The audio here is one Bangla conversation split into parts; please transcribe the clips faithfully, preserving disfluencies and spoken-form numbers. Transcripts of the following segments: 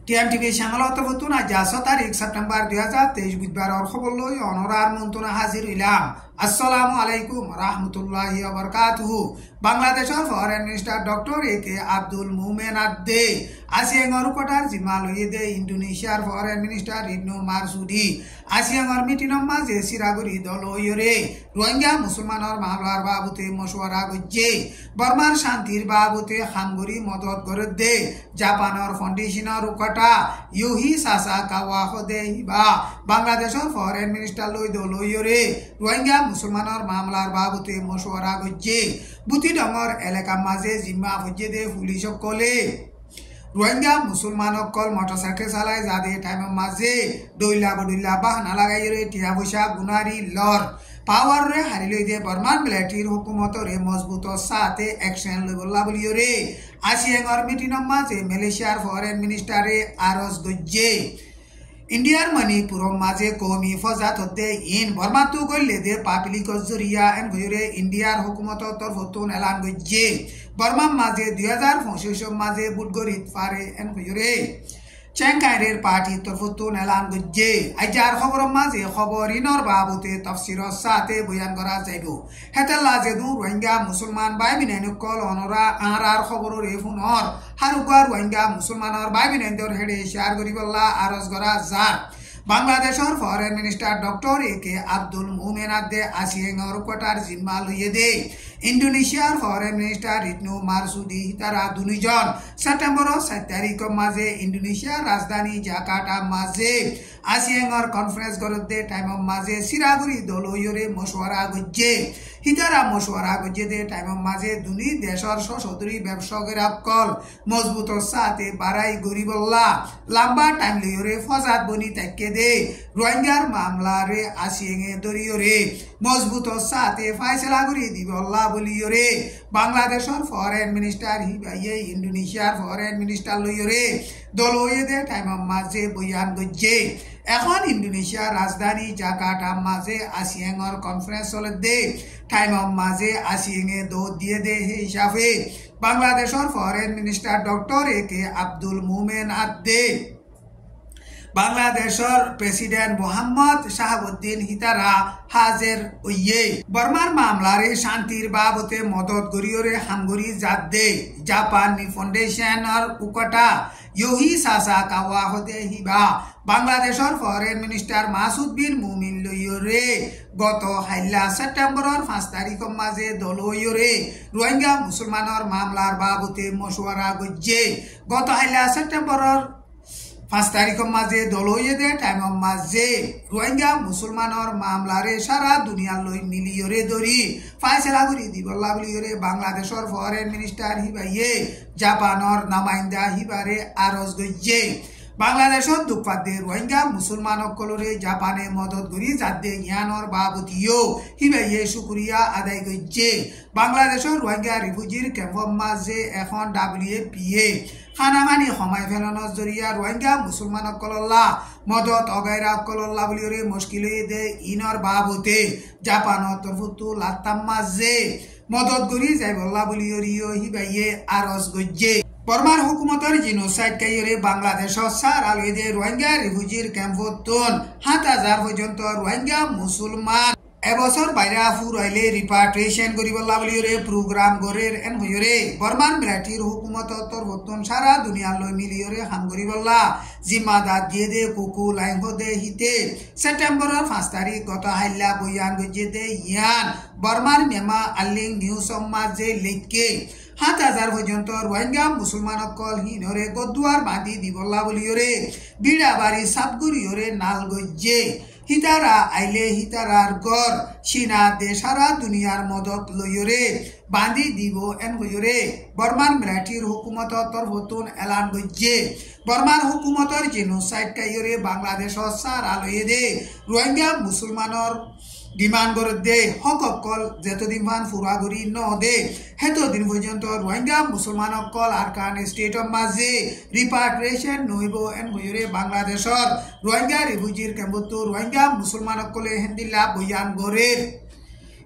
টিএমটিভি সাংবাদিক বতুন আজ আঠারো তারিখ সেপ্টেম্বর দুই হাজার তেইশ বুধবার খবর লই অনরার মন্ত্রণা হাজির হইলাম। আসসালামু আলাইকুম রহমতুল্লাহি ওয়া বারাকাতুহু। বাংলাদেশের foreign minister doctor A K Abdul Momen আদে আসিয়াঙ্গর কোটার জিম্মা লইয়ে দে ইন্দোনেশিয়ার ফরেন মিনিস্টার রিটনো মারসুদি আসিয়াঙ্গর মিটিংর মাঝে সিরাগুড়ি দল ইয়রে রোহিঙ্গা মুসলমানের মামলার বাবুতে মশওয়ারা গজ্জে বর্মার শান্তির বাবুতে হামগুড়ি মদত করে দে জাপানের ফাউন্ডেশনের উকটা ইউহি সাসা কাওয়া হদে হিবা বাংলাদেশের ফরেন মিনিস্টার লই দল ইয়রে রোহিঙ্গা মুসলমানের মামলার বাবুতে মশওয়ারা গজ্জে বুতি ডঙর এলাকা মাঝে জিম্মা হজ্জে দে পুলিশ কলে রোহিঙ্গা মুসলমান অকল মোটরসাইকেল চালাই যাদে টাইমের মাঝে দইলা বদইলা বাহানা লাগাই রে টিয়া পয়সা গুনারি লর পাওয়ার রে হারি লই দে বর্মান মিলিটারির হুকুমতরে মজবুত সাথে অ্যাকশন লইবলা বলিও রে আসিয়াঙ্গর মিটিংর মাঝে মালয়েশিয়ার ফরেন মিনিস্টারে আরজ গজ্জে ইন্ডিয়ার মণিপুর মাঝে কৌমি ফজাত হতে ইন বর্মাতু গল্লে দে পাবলিক জরিয়া এন ভয়রে ইন্ডিয়ার হুকুমত তরফতুন এলান গজ্জে বর্মা মাঝে দুই হাজার পঁচিশ মাঝে বুটগরিত পারে এন ভয়রে চেংকাইরের পার্টি তরফতুন এলান গজ্জে আইজার খবর মাঝে খবর ইনর বাবুতে তফসির সাথে বয়ান করা যাইব হেতেলা যেদু রোহিঙ্গা মুসলমান বাই বিনাইন কল অনরা আরার খবর রে ফুনর হারুকার রোহিঙ্গা মুসলমানের বাই বিনাইন্দর হেডে শেয়ার করিবল্লা আরজ করা যার বাংলাদেশের foreign minister doctor A K Abdul Momen আদে আসিয়াঙ্গর কোটার জিম্মা লইয়ে দে ইন্দোনেশিয়ার ফরেন মিনিস্টার রিটনো মারসুদি তারা দুজন সেপ্টেম্বর সাত তারিখ মাঝে ইন্দোনেশিয়ার রাজধানী জাকার্তা মাঝে আসিয়াঙ্গর কনফারেন্স করতে টাইমের মাঝে সিরাগুড়ি দলইয়রে মশওয়ারা গজ্জে হিতারা মশওয়ারা গজ্জে দে টাইমের মাঝে দুনি দেশের সশস্ত্রী ব্যবসায়ীর কল মজবুত সাথে বাড়াই গরিবল্লা লম্বা টাইম লইয়রে ফজাত বনি তাকে দে রোহিঙ্গার মামলা রে আসিয়াঙ্গে দরিয়রে মজবুত সাথে ফাইসলা করি দিবল্লা বলিয়রে বাংলাদেশের ফরেন মিনিস্টার হিবাইয়ে ইন্দোনেশিয়ার ফরেন মিনিস্টার লইয়রে দলইয়ে দে টাইমের মাঝে বয়ান গজ্জে এখন ইন্দোনেশিয়ার রাজধানী জাকার্তা মাঝে আসিয়াঙ্গর কনফারেন্স চলে দে টাইমের মাঝে আসিয়াঙ্গে দৌড় দিয়ে দে হিসাবে বাংলাদেশের foreign minister doctor A K Abdul Momen আদে বাংলাদেশের প্রেসিডেন্ট মোহাম্মদ শাহাবুদ্দিন হিতারা হাজের ওইয়ে বর্মার মামলারে শান্তির বাবতে মদত গরিয়রে হামগরি জাদে জাপান ফাউন্ডেশনের উকটা ইউহি সাসা কাওয়া হতে হিবা বাংলাদেশের ফরেন মিনিস্টার মাসুদ বিন মুমিন লইয়রে গত হাইলা সেপ্টেম্বরের পাঁচ তারিখ মাঝে দলইয়রে রোহিঙ্গা মুসলমানের মামলার বাবতে মশওয়ারা গজ্জে গত হাইলা সেপ্টেম্বরের পাঁচ তারিখ মাঝে দলইয়ে দে টাইমের মাঝে রোহিঙ্গা মুসলমানের মামলারে সারা দুনিয়া লই মিলিয়রে ধরি ফাইসলা করি দিবল্লা বলিয়রে বাংলাদেশের ফরেন মিনিস্টার হিবাইয়ে জাপানের নামাইন্দা হিবারে আরজ গজ্জে বাংলাদেশের দুঃখাদ্দে রোহিঙ্গা মুসলমান সকলরে জাপানে মদত করি যাতে জ্ঞানর বাবতিও হিবাইয়ে শুক্রিয়া আদায় গজ্জে বাংলাদেশের রোহিঙ্গা রিফিউজির ক্যাম্পর মাঝে এখন ডাব্লিউ পি এ খানামানি সময় ফেলানোর জরিয়া রোহিঙ্গা মুসলমান সকল্লা মদত অগাইরা সকল্লা বলিওরে মুশকিল দে ইনর বাবতে জাপানত তরফতু লাত্তাম মাঝে মদত করি যাই বল্লা বলিওরিও হিবাইয়ে আরজ গজ্জে বর্মার হুকুমতের জিনোসাইড কাইরে বাংলাদেশের সার আলুদে রোহিঙ্গা রিফিউজির ক্যাম্পতন সাত হাজার পর্যন্ত রোহিঙ্গা মুসলমান এবছর বাইরা ফুরাইলে রিপাট্রিয়েশন করিবল্লা বলিওরে প্রোগ্রাম গরের এন হইরে বর্মান মিলিটারির হুকুমত তরফতুন সারা দুনিয়া লই মিলিয়রে হাম করিবল্লা জিম্মাদার দিয়ে দে কুকু লাইন দে হিতে সেপ্টেম্বরের পাঁচ তারিখ গত হাইলা বয়ান গজ্জে দে ইয়ান বর্মার মেমা আল্লিং নিউজ মাঝে লেখকে সাত হাজার পর্যন্ত রোহিঙ্গা মুসলমান অকল হিনরে গদুয়ার বাঁধি দিবল্লা বলিওরে বিড়া বাড়ি সাতগুড়িয়রে নাল গজ্জে হিতারা আইলে হিতারার গড় চীনা দে সারা দুনিয়ার মদত লইয়রে বাঁধি দিব এন হইরে বর্মান মিলিটারির হুকুমত তরফতুন এলান গজ্জে বর্মার হুকুমতর জেনোসাইড কাইরে বাংলাদেশের সার আলয়ে দে রোহিঙ্গা মুসলমানের ডিমান্ড করে দে হক অকল যেতদিন মান ফুরাগুড়ি ন দে হেতদিন পর্যন্ত রোহিঙ্গা মুসলমান অকল আরকান স্টেটর মাঝে রিপাট্রিয়েশন নইব এন হইরে বাংলাদেশের রোহিঙ্গা রিফিউজির ক্যাম্পতো রোহিঙ্গা মুসলমান অকলে হেন্দিল্লা বয়ান গরের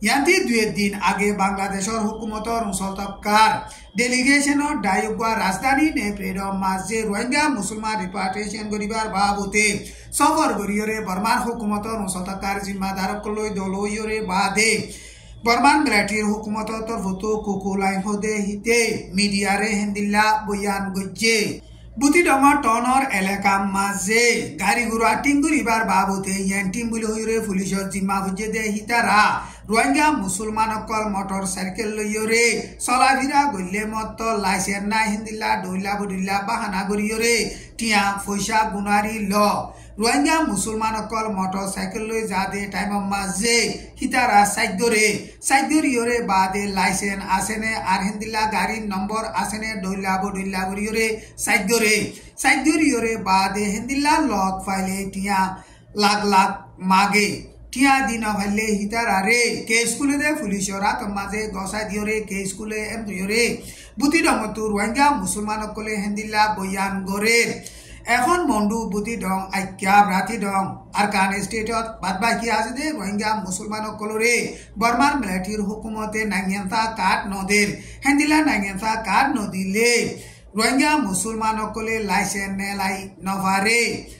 ইয়ান্তি দুই দিন আগে বাংলাদেশের হুকুমতর মুসলতকার ডেলিগেশনের ডাইগা রাজধানী নেপ্রেডর মাঝে রোহিঙ্গা মুসলমান রিপার্টেশন করিবার বাবতে সফর গরিয়রে বর্মার হুকুমতর মুসলতকার জিম্মাদারকলৈ দলইয়রে বাদে বর্মান মিলিটারির হুকুমতর তরফতো কুকুলাইন হদে হিতে মিডিয়ারে হেন্দিল্লা বয়ান গজ্জে বুতি ডঙর টনর এলাকা মাঝে গাড়ি ঘোড়া টিঙ্গুরিবার বাবতে ইয়ান টিম্বুল হইরে পুলিশের জিম্মা বুঝে দে হিতারা রোহিঙ্গা মুসলমান অকল মোটর সাইকেল লইয়রে চলাফিরা গল্লে মত লাইসেন্স নাই হিন্দিল্লা ডইলা বডিল্লা বাহানা গরিয়রে টিয়া পয়সা গুনারি ল রোহিঙ্গা মুসলমান অকল মোটর সাইকেল লই যা দে টাইম মাঝে হিতারা সাইদরে সাইদরিয়রে বাদে লাইসেন্স আসেনে আর হিন্দিল্লা গাড়ির নম্বর আসেনে ডইলা বডিল্লা গরিয়রে সাইদরে সাইদরিয়রে বাদে হিন্দিল্লা লক ফাইলে টিয়া লাখ লাখ মাগে টিয়া দিন ভাইলে হিতারা রে কে স্কুলে দে পুলিশরা মাঝে গসাই দিয়রে কে স্কুলে এম দিয়রে বুতি ডমতু রোহিঙ্গা মুসলমান অকলে হিন্দিল্লা বয়ান গরে এখন মন্ডু বুতি ডং আইক্যা ভ্রাতি ডং আর কান স্টেটত বাদ বাকি আছে দে রোহিঙ্গা মুসলমান অকলরে বর্মার মিলিটারির হুকুমতে নাঙ্গেন্তা কাট নদের হিন্দিল্লা নাঙ্গেন্তা কাট নদিলে রোহিঙ্গা মুসলমান অকলে লাইসেন্স নেলাই নভারে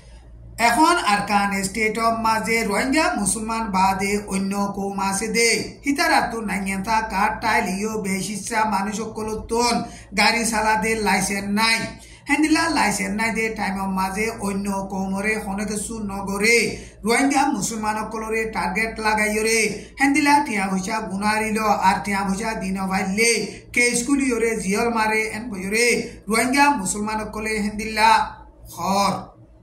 এখন আরকান স্টেটর মাঝে রোহিঙ্গা মুসলমান বাদে অন্য কৌম আছে দে হিতারাতো নাঙ্গেন্তা কাট টাইলিও বেশিসা মানুষ সকলতন গাড়ি চালাদে লাইসেন্স নাই হেন্দিলা লাইসেন্স নাই দে টাইম মাঝে অন্য কৌমরে হনে কিছু নগরে রোহিঙ্গা মুসলমান সকলরে টার্গেট লাগাইয়রে হেন্দিলা টিয়া পয়সা গুনারিল আর টিয়া পয়সা দিন ভাইলে কে স্কুলিয়রে জিয়ল মারে এন বইরে রোহিঙ্গা মুসলমান সকলে হেন্দিলা হর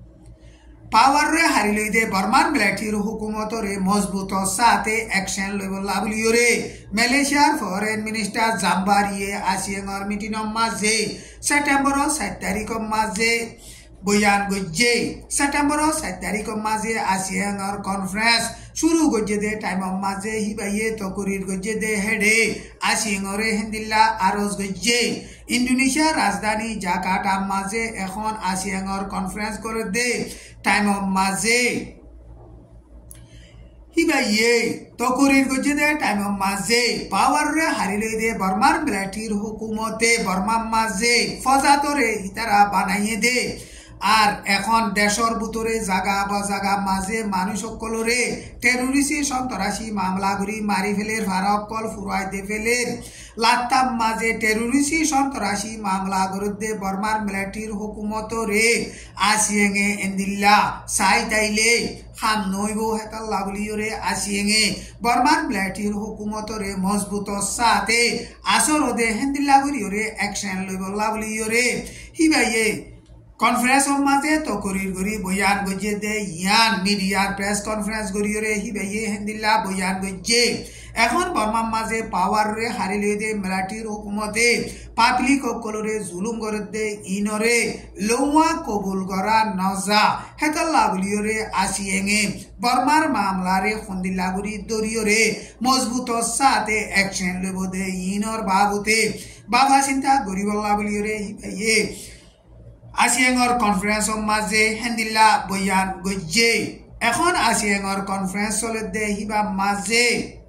পাওয়ারে হারি লই দে বর্মার মিলিটারির হুকুমতরে মজবুত সাথে অ্যাকশন লইবলা বলিয়রে মালয়েশিয়ার ফরেন মিনিস্টার জাম্বারিয়ে আসিয়াঙ্গর মিটিং মাঝে সেপ্টেম্বর সাত তারিখ মাঝে বয়ান গজ্জে সেপ্টেম্বর সাত তারিখ মাঝে আসিয়াঙ্গর কনফারেন্স শুরু গজ্জে দে টাইম মাঝে হিবাইয়ে তকরির গজ্জে দে হেডে আসিয়াঙ্গরে হিন্দিল্লা আরজ গজ্জে ইন্দোনেশিয়ার রাজধানী জাকার্টা মাঝে এখন আসিয়াঙ্গর কনফারেন্স করে দে টাইম মাঝে হিবাইয়ে তকরির গজ্জে দে টাইম মাঝে পাওয়ারে হারি লই দে বর্মার মিলিটারির হুকুমতে বর্মার মাঝে ফজাতরে হিতারা বানাইয়ে দে আর এখন দেশর ভিতরে জাগা বা জাগা মাঝে মানুষ সকলরে টেরোরিস্ট সন্ত্রাসী মামলা করি মারি ফেলের ফারাকল ফুরাই দে ফেলের লাত্তাম মাঝে টেরোরিস্ট সন্ত্রাসী মামলা করতে বর্মার মিলিটারির হুকুমত রে আসিয়েঙে এন্দিল্লা সাই তাইলে খাম নইব হেতাল্লা বলিয়রে আসিয়েঙে বর্মার মিলিটারির হুকুমত রে মজবুত সাথে আসর দে হেন্দিল্লা করিয়রে অ্যাকশন লইবল্লা বলিয়রে হিবাইয়ে কনফারেন্স মাঝে তকরির গরি বয়ান গজ্জে দে ইয়ান মিডিয়ার প্রেস কনফারেন্স গরিয়রে হিবাইয়ে হেন্দিল্লা বয়ান গজ্জে এখন বর্মার মাঝে পাওয়ারে হারি লই দে মিলিটারির হুকুমতে পাবলিক সকলরে জুলুম করে দে ইনরে লৌয়া কবুল করা নজা হেতাল্লা বলিয়রে আসিয়েঙে বর্মার মামলারে খন্দিল্লা গুরি দরিয়রে মজবুত সাথে অ্যাকশন লইব দে ইনর বাবুতে বাবা চিন্তা গরিবল্লা বলিয়রে হিবাইয়ে আসিয়াঙ্গর কনফারেন্স মাঝে হেন্দিল্লা বয়ান গজ্জে এখন আসিয়াঙ্গর কনফারেন্স চলে দে হিবা মাঝে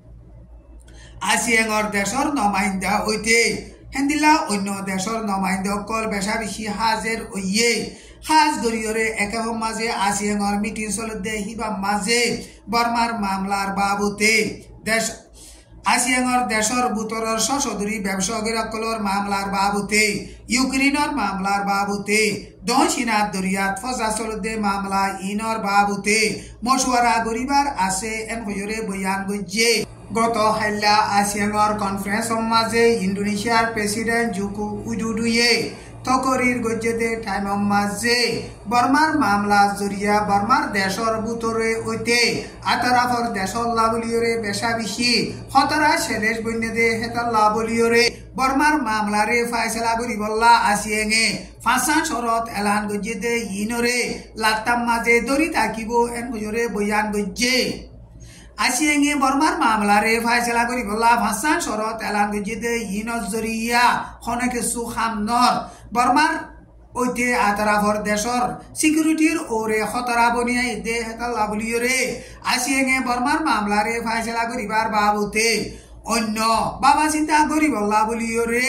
আসিয়াঙ্গর দেশর নমাইন্দা হইতে হেন্দিল্লা অন্য দেশর নমাইন্দা অকল বেশা বেশি হাজের ওইয়ে হাজ গরিয়রে একেব মাঝে আসিয়াঙ্গর মিটিং চলে দে হিবা মাঝে বর্মার মামলার বাবুতে দেশ আসিয়াঙ্গর দেশর বুতরর সশদরি ব্যবসায়ীসকলৰ মামলার বাবুতে ইউক্রেনের মামলার বাবুতে দক্ষিণাত দরিয়াত ফজা চলতে মামলা ইনর বাবুতে মশওয়ারা গরিবার আছে এন হয়রে বয়ান গজ্জে গত হাইলা আসিয়াঙ্গর কনফারেন্স মাঝে ইন্দোনেশিয়ার প্রেসিডেন্ট জোকো উইদোদোয়ে তকরির গজ্জেতে টাইম মাঝে বর্মার মামলা জরিয়া বর্মার দেশর বুতরে হইতে আতারাফর দেশর লাবলিয়রে বেশা বেশি হতরা সেদেশ বন্যে দে হেতার লাবলিয়রে বর্মার মামলারে ফাইসলা করি বল্লা আসিয়েঙে ফাঁসান শরত এলান গজ্জেতে ইনরে লাত্তাম মাঝে দরি থাকিব এন বজরে বয়ান গজ্জে আসিয়েঙে বর্মার মামলারে ফাইসলা করি বল্লা ফাঁসান শরত এলান গজ্জেতে ইনর জরিয়া খনে কিছু খামনর বর্মার ওইতে আতরাফর দেশর সিকিউরিটির ওরে খতরা বনিয়াই দে হেতাল্লা বলিয়রে আসিয়েঙে বর্মার মামলারে ফাইসলা করিবার বাবুতে অন্য বাবা চিন্তা করিবল্লা বলিয়রে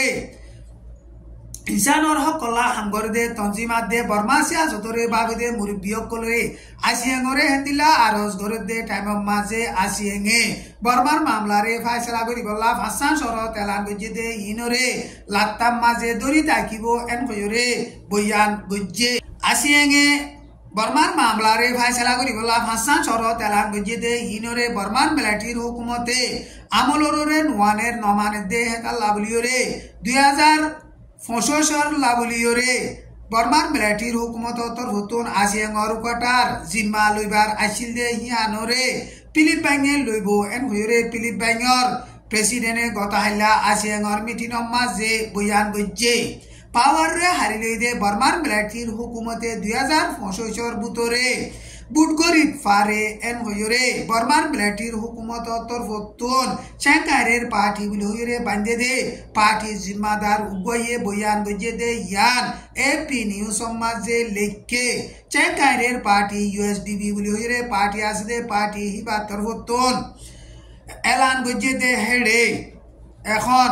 ইসানর হকলা হাঙ্গর দে তঞ্জিমাত দে বর্মা সিয়াসতরে বাবে দে মুরব্বিয়কলরে আসিয়েঙরে হেন্দিলা আরজ গরে দে টাইমম মাঝে আসিয়েঙে বর্মার মামলারে ফাইসলা করিবল্লা ফাসান শরত এলান গজ্জে দে ইনরে লাত্তাম মাঝে দরি তাকিব এন কয়রে বয়ান গজ্জে আসিয়েঙে বর্মার মামলারে ফাইসলা করিবল্লা ফাসান শরত এলান গজ্জে দে ইনরে বর্মান মিলিটারির হুকুমতে আমলরে নোয়ানের নমানে দে হেতাল্লা বলিয়রে দুই হাজার ফসর লাবলিয়রে বর্মার মিলিটারির হুকুমত তরফতুন আসিয়াঙর কটার জিম্মা লইবার আসিল দে হিয়ানরে পিলিপ বাইঙে লইব এন হইরে পিলিপ বাইঙর প্রেসিডেন্টে গত হাইলা আসিয়াঙর মিটিং মাঝে বয়ান গজ্জে পাওয়ারে হারিলে দে বর্মার মিলিটারির হুকুমতে দুই হাজার পঁচিশর বুতরে বুটগরিত ফারে এন হইরে বর্মার মিলিটারির হুকুমত তরফতুন চেঙ্কারের পার্টি বলি হইরে বান্ধে দে পার্টি জিম্মাদার উগয়ে বয়ান গজে দে ইয়ান এপি নিউজ সমাজে লেখকে চেঙ্কারের পার্টি ইউএসডিবি বলি হইরে পার্টি আছে দে পার্টি হিবা তরফতুন এলান গজে দে হেডে এখন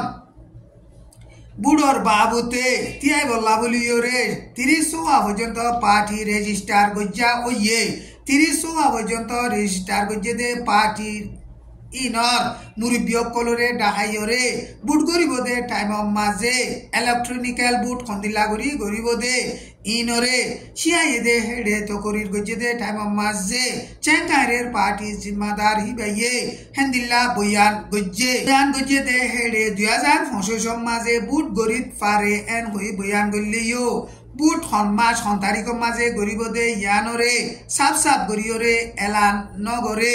বুড়োর বাবুতে তিয়াই বল্লা বলিয়রে তিরিশ সোয়া পর্যন্ত পার্টি রেজিস্টার গজ্জা ওইয়ে তিরিশ সোয়া পর্যন্ত রেজিস্টার গজ্জে দে পার্টির ইনর মুরব্বিয়কলরে ডাহাইয়রে বুট গরিব দে টাইম মাঝে ইলেকট্রনিক্যাল বুট খন্দিলা গরি গরিব দে ইনরে শিয়াই দে হেডে তো করির গজ্জে দে টাইম মাঝে চেঙ্কারের পার্টি জিম্মাদার হিবাইয়ে হেন্দিল্লা বয়ান গজ্জে বয়ান গজ্জে দে হেডে দুই হাজার পঁচিশ মাঝে বুট গরিত ফারে এন হই বয়ান গলিও বুট সন্মাস সন্তারিক মাঝে গরিব দে ইয়ানরে সাপ সাপ গরিয়রে এলান নগরে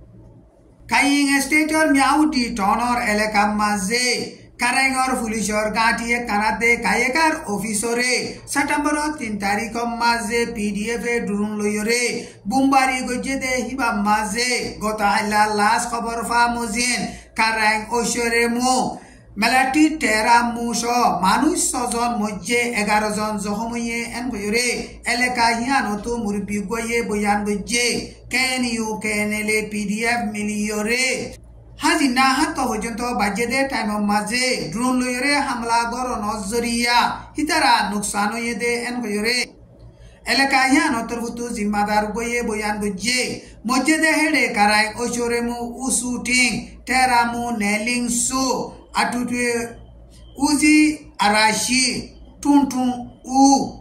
কাইং স্টেটর মিয়াউটি টনর এলাকা মাঝে কারাইঙর পুলিশর গাঁটিয়ে কানাতে কায়েকার অফিসরে সেপ্টেম্বর তিন তারিখ মাঝে পিডিএফ এ ড্রোন লইরে বুমবারি গজ্জে দে হিবা মাঝে গত হাইলা লাশ খবর ফা মজিন কারাইং ঐশ্বরে মো মেলাটি টেরা মুস মানুষ ছজন মধ্যে এগারো জন জখমইয়ে এন গয়রে এলাকা হিয়ানতো মুরব্বী গয়ে বয়ান গজ্জে কেন ইউ কেন এলে পিডিএফ মিলিয়রে হাজি না হাত পর্যন্ত বাজে দে টাইম মাঝে ড্রোন লইরে হামলা গর নজরিয়া হিতারা নুকসান হয়ে দে এন গয়রে এলাকা হিয়ানতর হুতু জিম্মাদার গয়ে বয়ান গজ্জে মধ্যে দে হেডে কারাই ঐশ্বরে মু উসু টিং টেরা মু নেলিং সু আটুটুয়ে উজি আরাশি টুন টুন উ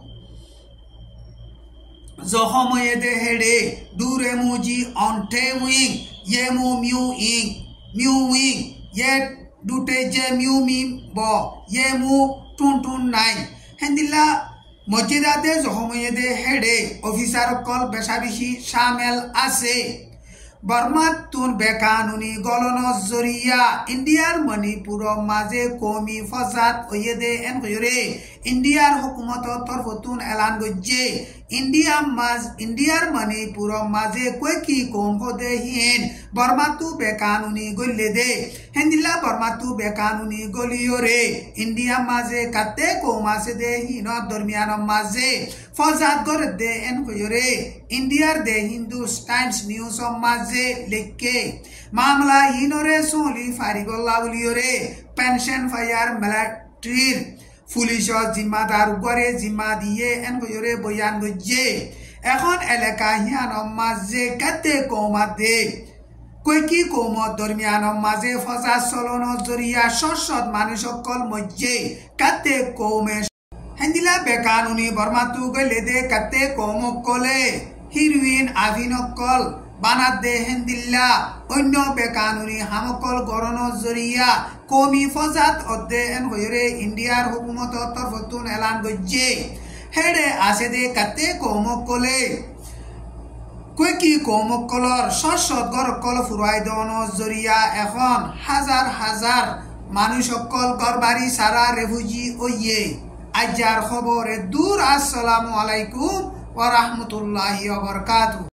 জখময়ে দে হেডে দূরে মুজি অন্টে উইং ইয়ে মু মিউ ইং মিউ উইং ইয়ে দুটে যে মিউ মি ব ইয়ে মু টুন টুন নাই হেন্দিল্লা মসজিদাতে জখময়ে দে হেডে অফিসার কল বেশা বেশি সামেল আছে বর্মাত তুন বেকানুনি গলন জরিয়া ইন্ডিয়ার মণিপুর মাঝে কমি ফসাদ ওয়ে দে এন কইরে ইন্ডিয়ার হুকুমত তরফতুন এলান গজ্জে ইন্ডিয়া মাঝ ইন্ডিয়ার মণিপুর মাঝে কই কি কম হদে হিন বর্মাতু বেকানুনি গল্লে দে হেন্দিলা বর্মাতু বেকানুনি গলিয়রে ইন্ডিয়া মাঝে কাতে কম আছে দে হিন দরমিয়ান মাঝে ফসাদ গরে দে এন কইরে ইন্ডিয়ার দে হিন্দু টাইমস নিউজ মাঝে লেখকে মামলা হিনরে সোলি ফারিগল্লা বলিয়রে পেনশন ফায়ার মিলিটারির পুলিশ জিম্মাদার উপরে জিম্মা দিয়ে এন কইরে বয়ান গজ্জে এখন এলাকা হিয়ান মাঝে কাতে কৌমা দে কই কি কৌমত দরমিয়ান মাঝে ফসাদ চলন জরিয়া সৎ মানুষ সকল মধ্যে কাতে কৌমে হেন্দিলা বেকানুনি বর্মাতু গলে দে কাতে কৌমকলে হিরুইন আভিনকল বানাত দে হেন্দিল্লা অন্য বেকানুনি হামকল গরণ জরিয়া কমি ফজাত অদে এন হইরে ইন্ডিয়ার হুকুমত তরফতুন এলান গজ্জে হেডে আছে দে কাতে কৌমকলে কই কি কৌমকলর সৎ গরকল ফুরাই দন জরিয়া এখন হাজার হাজার মানুষ সকল গরবারি সারা রেফুজি ওইয়ে আজার খবরে দূর আসসালামু আলাইকুম ওয়া রাহমাতুল্লাহি ওয়া বারাকাতুহু।